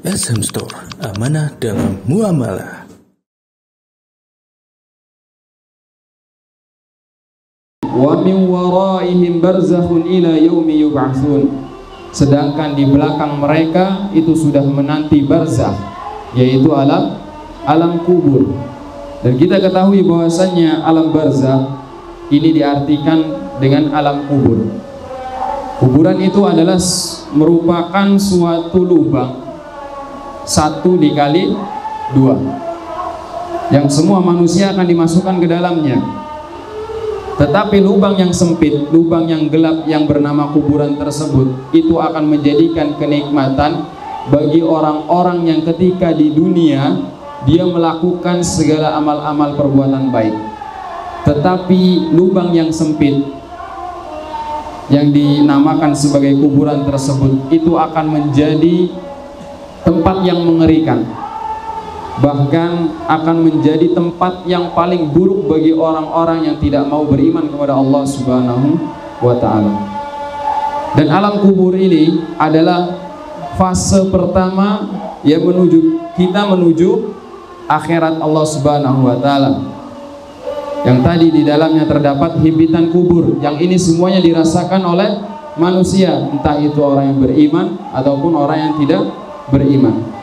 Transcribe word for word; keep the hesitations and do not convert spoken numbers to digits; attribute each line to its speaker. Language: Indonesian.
Speaker 1: S M Store, amanah dalam muamalah.
Speaker 2: Wa min waraihim barzakhun ila yaumi yub'atsun. Sedangkan di belakang mereka itu sudah menanti barzakh, yaitu alam alam kubur. Dan kita ketahui bahwasannya alam barzakh ini diartikan dengan alam kubur. Kuburan itu adalah merupakan suatu lubang satu dikali dua, yang semua manusia akan dimasukkan ke dalamnya. Tetapi lubang yang sempit, lubang yang gelap yang bernama kuburan tersebut, itu akan menjadikan kenikmatan bagi orang-orang yang ketika di dunia dia melakukan segala amal-amal perbuatan baik. Tetapi lubang yang sempit yang dinamakan sebagai kuburan tersebut itu akan menjadi tempat yang mengerikan, bahkan akan menjadi tempat yang paling buruk bagi orang-orang yang tidak mau beriman kepada Allah Subhanahu wa ta'ala. Dan alam kubur ini adalah fase pertama yang menuju kita menuju akhirat Allah Subhanahu wa ta'ala, yang tadi di dalamnya terdapat himpitan kubur, yang ini semuanya dirasakan oleh manusia, entah itu orang yang beriman ataupun orang yang tidak beriman.